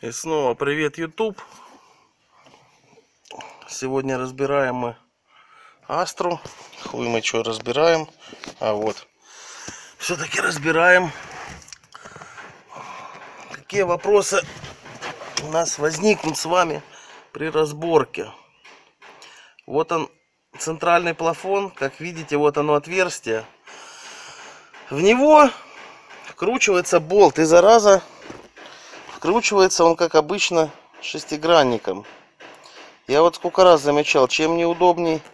И снова привет, YouTube. Сегодня разбираем мы Астру. Хуй мы что разбираем. А вот. Все-таки разбираем. Какие вопросы у нас возникнут с вами при разборке. Вот он, центральный плафон. Как видите, вот оно отверстие. В него вкручивается болт. И зараза, вкручивается он, как обычно, шестигранником. Я вот сколько раз замечал, чем неудобней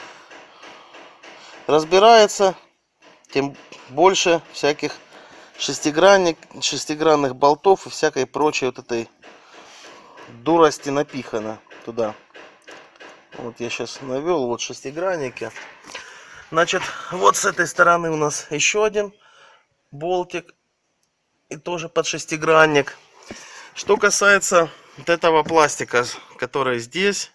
разбирается, тем больше всяких шестигранных болтов и всякой прочей вот этой дурости напихано туда. Вот я сейчас навел вот шестигранники. Значит, вот с этой стороны у нас еще один болтик и тоже под шестигранник. Что касается вот этого пластика, который здесь,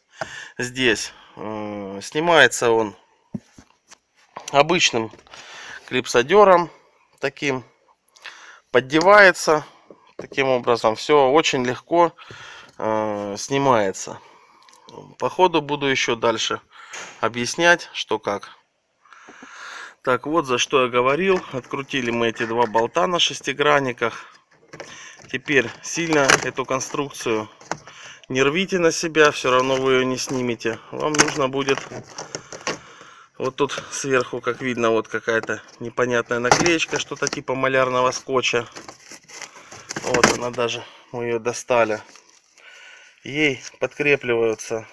снимается он обычным клипсодером таким, поддевается таким образом, все очень легко снимается. По ходу буду еще дальше объяснять, что как. Так, вот за что я говорил. Открутили мы эти два болта на шестигранниках. Теперь сильно эту конструкцию не рвите на себя, все равно вы ее не снимете. Вам нужно будет вот тут сверху, как видно, вот какая-то непонятная наклеечка, что-то типа малярного скотча. Вот она даже, мы ее достали. Ей подкрепливаются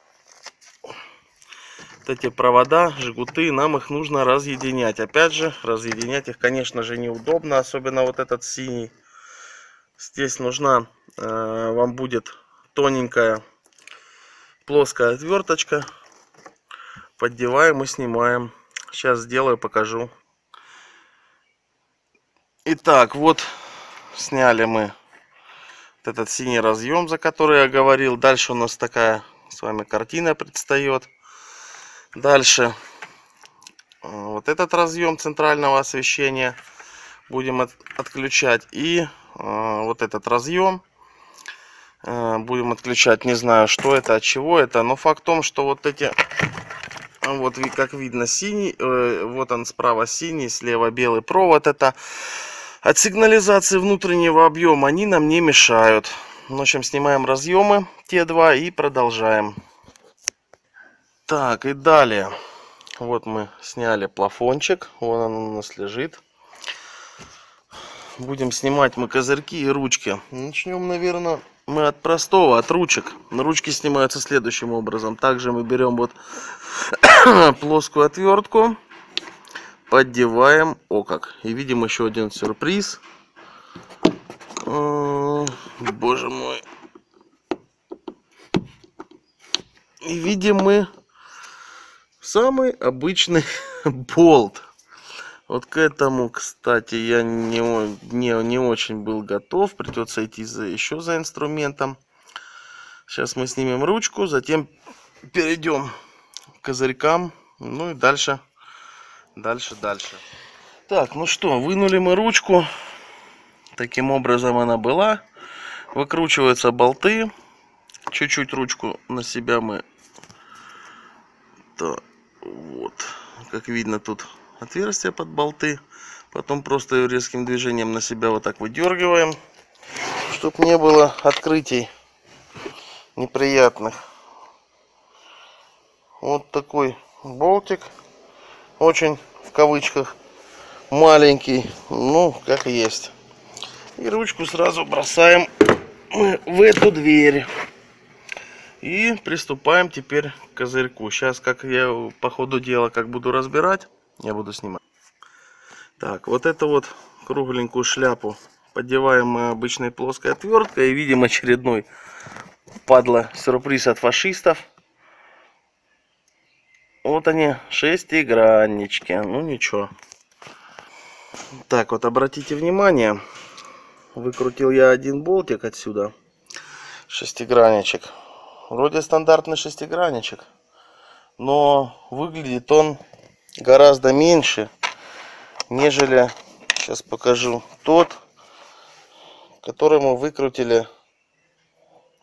вот эти провода, жгуты. Нам их нужно разъединять. Опять же, разъединять их, конечно же, неудобно, особенно вот этот синий. Здесь нужна вам будет тоненькая плоская отверточка. Поддеваем и снимаем. Сейчас сделаю, покажу. Итак, вот сняли мы вот этот синий разъем, за который я говорил. Дальше у нас такая с вами картина предстает. Дальше вот этот разъем центрального освещения будем отключать. И вот этот разъем будем отключать. Не знаю, что это, от чего это. Но факт в том, что вот эти, вот как видно, синий, вот он справа синий, слева белый провод. Это от сигнализации внутреннего объема. Они нам не мешают. В общем, снимаем разъемы, те два, и продолжаем. Так, и далее. Вот мы сняли плафончик. Вон он у нас лежит. Будем снимать мы козырьки и ручки. Начнем, наверное, мы от простого, от ручек. Ручки снимаются следующим образом. Также мы берем вот плоскую отвертку, поддеваем. О как! И видим еще один сюрприз. Боже мой! И видим мы самый обычный болт. Вот к этому, кстати, я не очень был готов. Придется идти еще за инструментом. Сейчас мы снимем ручку, затем перейдем к козырькам. Ну и дальше. Так, ну что, вынули мы ручку. Таким образом она была. Выкручиваются болты. Чуть-чуть ручку на себя мы... Так, вот. Как видно, тут отверстие под болты. Потом просто ее резким движением на себя вот так выдергиваем, чтобы не было открытий неприятных. Вот такой болтик, очень в кавычках маленький, ну как есть. И ручку сразу бросаем мы в эту дверь. И приступаем теперь к козырьку. Сейчас, как я по ходу дела, как буду разбирать, я буду снимать. Так, вот эту вот кругленькую шляпу поддеваем мы обычной плоской отверткой. И видим очередной, падла, сюрприз от фашистов. Вот они, шестиграннички. Ну ничего. Так, вот обратите внимание. Выкрутил я один болтик отсюда. Шестигранничек. Вроде стандартный шестигранничек. Но выглядит он гораздо меньше, нежели, сейчас покажу, тот, который мы выкрутили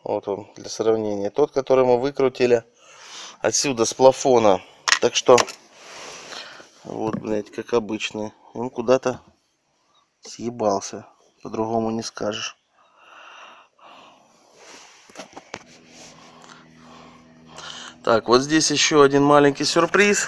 Вот он, для сравнения. Тот, который мы выкрутили отсюда, с плафона. Так что, вот, блядь, как обычно. Он куда-то съебался. По-другому не скажешь. Так, вот здесь еще один маленький сюрприз.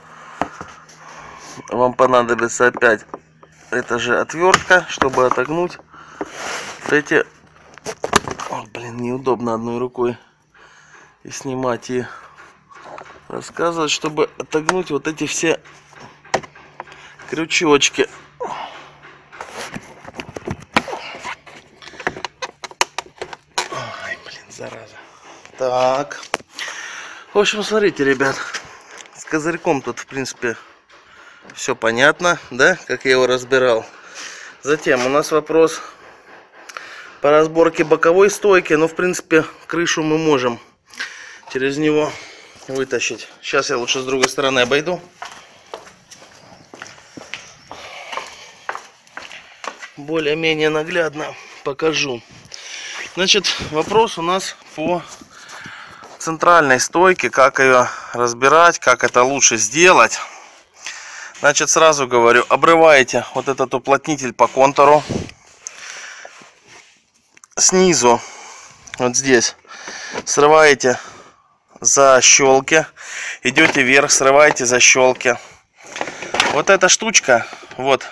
Вам понадобится опять эта же отвертка, чтобы отогнуть вот эти... О, блин, неудобно одной рукой и снимать, и рассказывать, чтобы отогнуть вот эти все крючочки. Ой, блин, зараза. Так. В общем, смотрите, ребят. С козырьком тут, в принципе, все понятно, да, как я его разбирал. Затем у нас вопрос по разборке боковой стойки. Но, в принципе, крышу мы можем через него вытащить. Сейчас я лучше с другой стороны обойду. Более-менее наглядно покажу. Значит, вопрос у нас по центральной стойке, как ее разбирать, как это лучше сделать. Значит, сразу говорю, обрываете вот этот уплотнитель по контуру. Снизу, вот здесь, срываете защелки, идете вверх, срываете защелки. Вот эта штучка, вот,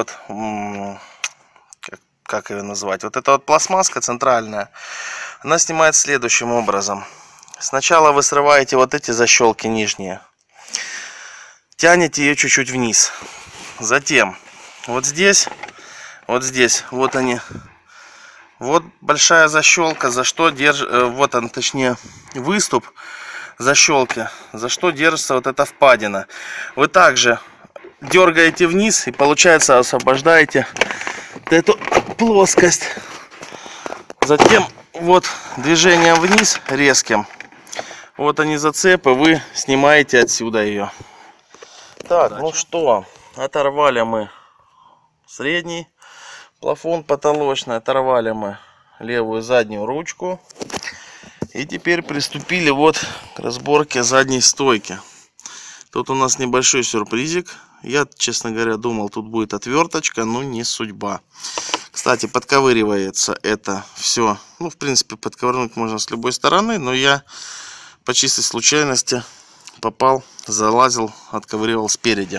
как ее назвать, вот эта вот пластмасска центральная, она снимает следующим образом. Сначала вы срываете вот эти защелки нижние, тянете ее чуть-чуть вниз. Затем вот здесь, вот они. Вот большая защелка, за что держит, вот он, точнее, выступ защелки, за что держится вот эта впадина. Вы также дергаете вниз и, получается, освобождаете вот эту плоскость. Затем вот движением вниз резким, вот они зацепы, вы снимаете отсюда ее. Так, ну что, оторвали мы средний плафон потолочный, оторвали мы левую заднюю ручку. И теперь приступили вот к разборке задней стойки. Тут у нас небольшой сюрпризик. Я, честно говоря, думал, тут будет отверточка, но не судьба. Кстати, подковыривается это все. Ну, в принципе, подковырнуть можно с любой стороны, но я по чистой случайности попал, залазил, отковыривал спереди.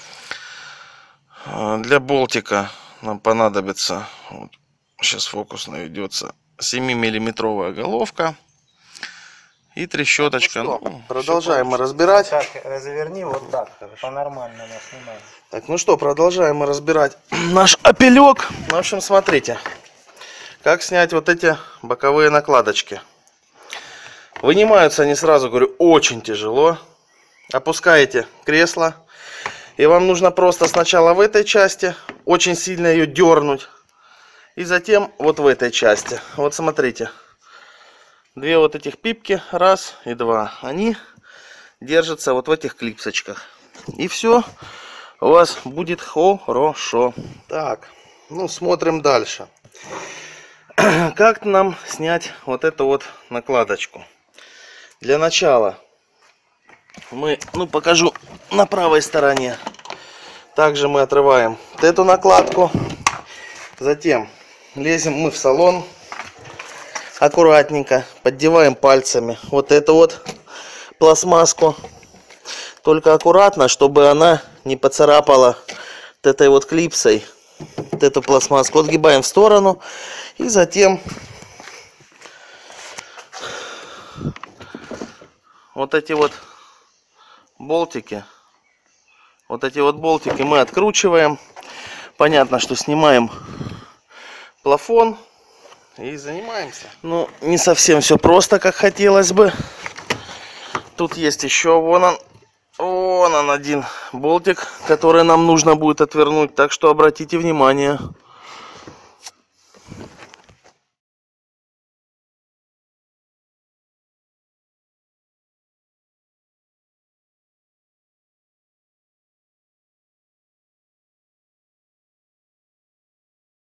Для болтика нам понадобится, вот, сейчас фокус наведется, 7-миллиметровая головка и трещоточка. Ну, продолжаем мы разбирать. Так, разверни вот так, по-нормальному снимаем. Так, ну что, продолжаем мы разбирать наш опелек. В общем, смотрите, как снять вот эти боковые накладочки. Вынимаются они, сразу говорю, очень тяжело. Опускаете кресло. И вам нужно просто сначала в этой части очень сильно ее дернуть. И затем вот в этой части. Вот смотрите. Две вот этих пипки. Раз и два. Они держатся вот в этих клипсочках. И все у вас будет хорошо. Так, ну смотрим дальше. Как нам снять вот эту вот накладочку? Для начала мы, покажу на правой стороне. Также мы отрываем вот эту накладку. Затем лезем мы в салон. Аккуратненько поддеваем пальцами вот эту вот пластмасску. Только аккуратно, чтобы она не поцарапала вот этой вот клипсой вот эту пластмасску. Отгибаем в сторону. И затем вот эти вот болтики. Вот эти вот болтики мы откручиваем. Понятно, что снимаем плафон и занимаемся. Ну, не совсем все просто, как хотелось бы. Тут есть еще вон он один болтик, который нам нужно будет отвернуть. Так что обратите внимание.